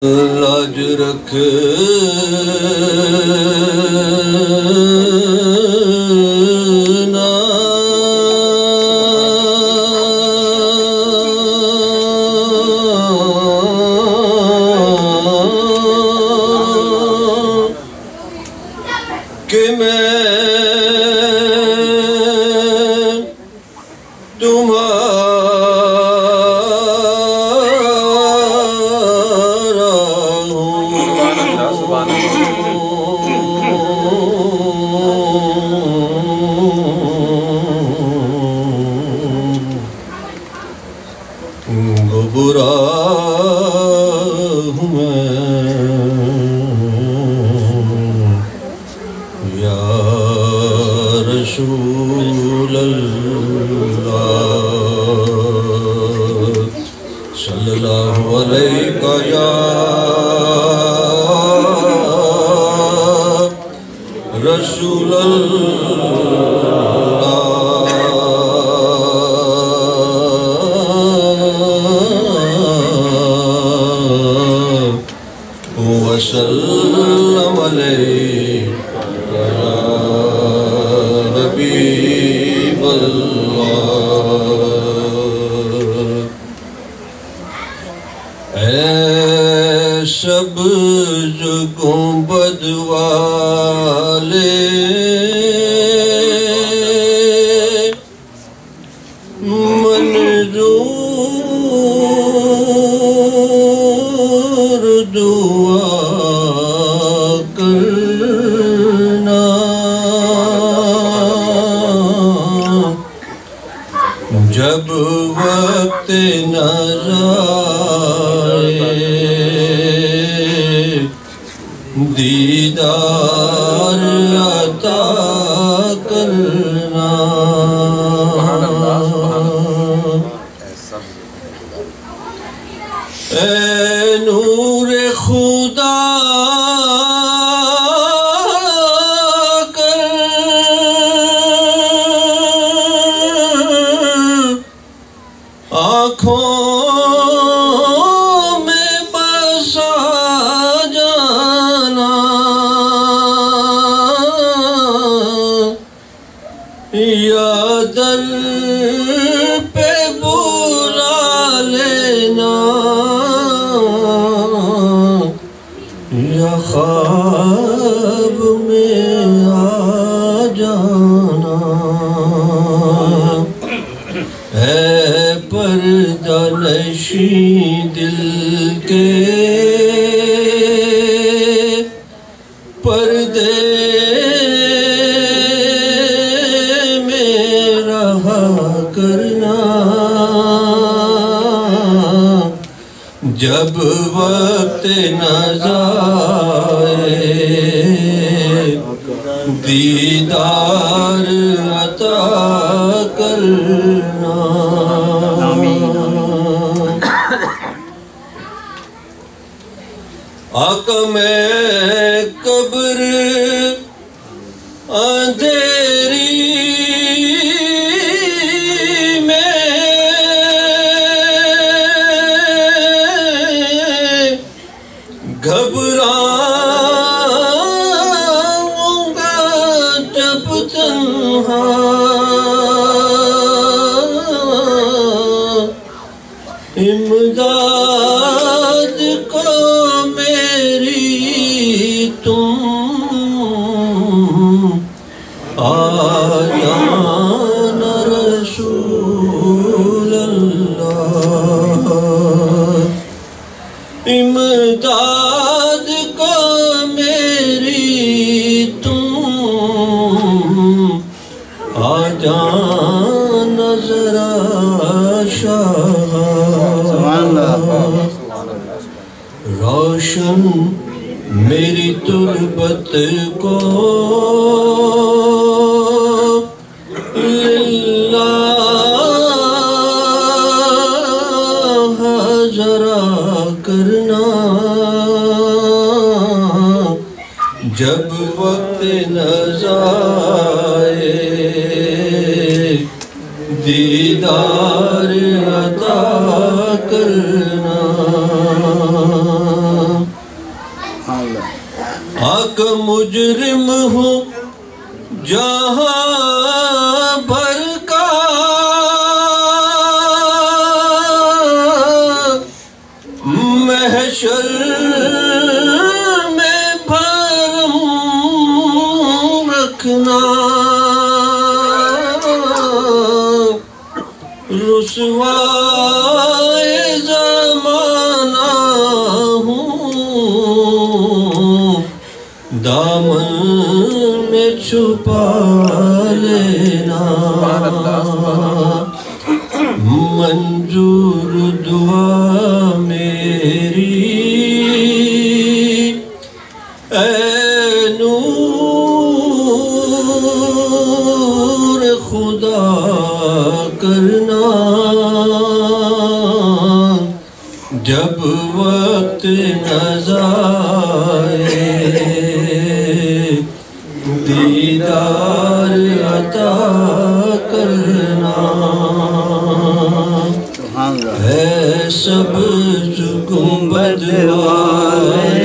लाज रखना कि मैं सब्ज गुंबद वाले मंजूर दुआ करना जब वक्त दीदार अता करना। ऐ नूरे खुदा कर आँखों दर पे बुला लेना या ख्वाब में आ जाना। है पर्दा नशी दिल के पर्दे करना जब वक्त न जाए दीदार अता करना। आका मैं कब्र अंधेरी घबराऊंगा जब तन्हा इमदाद को मेरी तुम आ जाना रसूल अल्लाह। इमदाद को मेरी तुम आ जाना जरा शाह। रोशन मेरी तुरबत को लिल्लाह जरा करना जब वक्त न जाए दीदार अता करना। आक मुजरिम हूँ जहाँ भर का, महशर में भरम रखना, रुसवाए ज़माना हूँ, दामन में छुपा लेना। मंजूर दुआ मेरी ऐ नूर खुदा करना, जब वक्त नज़ाए दीदार अता करना। है सब्ज़ गुंबद वाले